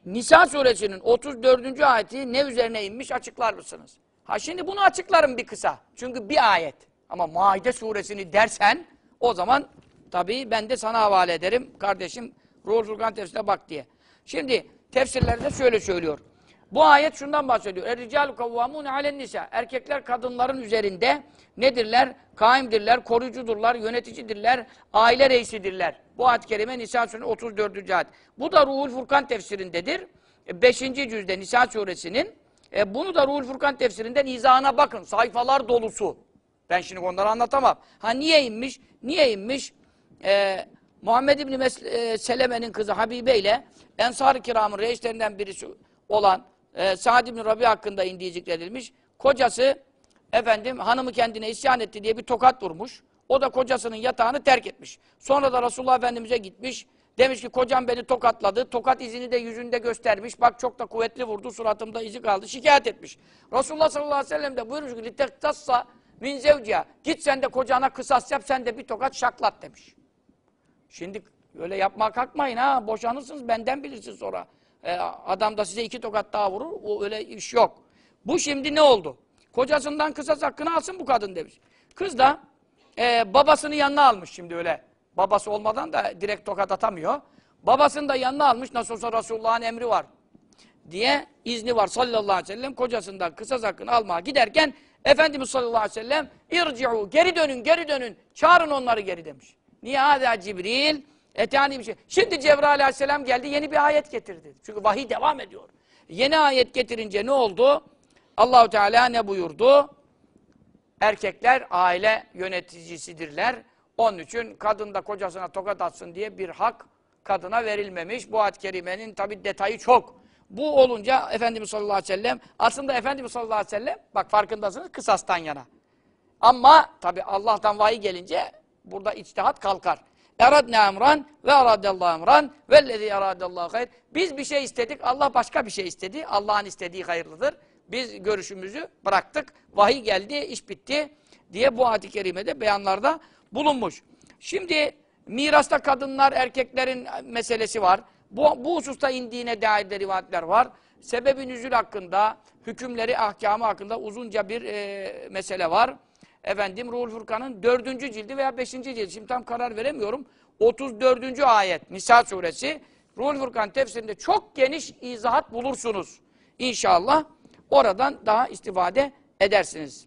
Nisa suresinin 34. ayeti ne üzerine inmiş açıklar mısınız? Ha şimdi bunu açıklarım bir kısa. Çünkü bir ayet. Ama Maide suresini dersen o zaman tabii ben de sana havale ederim. Kardeşim Ruhul Furkan tefsirine bak diye. Şimdi tefsirlerde şöyle söylüyor. Bu ayet şundan bahsediyor. Er-ricalu kavvamûne alen-nisa. Erkekler kadınların üzerinde nedirler? Kaimdirler, koruyucudurlar, yöneticidirler, aile reisidirler. Bu ayet-i kerime Nisa suresinin 34. ayet. Bu da Ruhul Furkan tefsirindedir. 5. cüzde Nisa suresinin. Bunu da Ruhul Furkan tefsirinden izahına bakın. Sayfalar dolusu. Ben şimdi onları anlatamam. Ha niye inmiş? Niye inmiş? Muhammed İbni Seleme'nin kızı Habibe ile Ensar-ı Kiram'ın reislerinden birisi olan Sa'd İbni Rabi hakkında indiği zikredilmiş. Kocası hanımı kendine isyan etti diye bir tokat vurmuş. O da kocasının yatağını terk etmiş. Sonra da Resulullah Efendimiz'e gitmiş. Demiş ki kocam beni tokatladı. Tokat izini de yüzünde göstermiş. Bak çok da kuvvetli vurdu. Suratımda izi kaldı. Şikayet etmiş. Resulullah sallallahu aleyhi ve sellem de buyurmuş ki لِتَقْتَصَّ min zevciha. Git sen de kocana kısas yap. Sen de bir tokat şaklat demiş. Şimdi öyle yapmaya kalkmayın ha. Boşanırsınız benden bilirsiniz sonra. Adam da size 2 tokat daha vurur. O öyle iş yok. Bu şimdi ne oldu? Kocasından kısas hakkını alsın bu kadın demiş. Kız da babasını yanına almış şimdi öyle. Babası olmadan da direkt tokat atamıyor. Babasını da yanına almış. Nasıl olsa Resulullah'ın emri var diye izni var sallallahu aleyhi ve sellem. Kocasından kısas hakkını almaya giderken Efendimiz sallallahu aleyhi ve sellem irci'u geri dönün geri dönün. Çağırın onları geri demiş. Niye hâzâ Cibril? Etâni bir şey. Şimdi Cebrail aleyhisselam geldi yeni bir ayet getirdi. Çünkü vahiy devam ediyor. Yeni ayet getirince ne oldu? Allahu Teala ne buyurdu? Erkekler aile yöneticisidirler. Onun için kadın da kocasına tokat atsın diye bir hak kadına verilmemiş. Bu ayet-i kerimenin tabi detayı çok. Bu olunca Efendimiz sallallahu aleyhi ve sellem aslında Efendimiz sallallahu aleyhi ve sellem bak farkındasınız kısastan yana. Ama tabi Allah'tan vahiy gelince burada içtihat kalkar. Eradne emran ve aradallahu emran vellezî eradallahu hayr. Biz bir şey istedik, Allah başka bir şey istedi. Allah'ın istediği hayırlıdır. Biz görüşümüzü bıraktık. Vahiy geldi, iş bitti diye bu ayet-i kerimede beyanlarda bulunmuş. Şimdi mirasta kadınlar, erkeklerin meselesi var. Bu hususta indiğine dair de rivayetler var. Sebebi nüzul hakkında, hükümleri, ahkamı hakkında uzunca bir mesele var. Ruhul Furkan'ın 4. cildi veya 5. cildi. Şimdi tam karar veremiyorum. 34. ayet Nisa suresi. Ruhul Furkan tefsirinde çok geniş izahat bulursunuz. İnşallah oradan daha istifade edersiniz.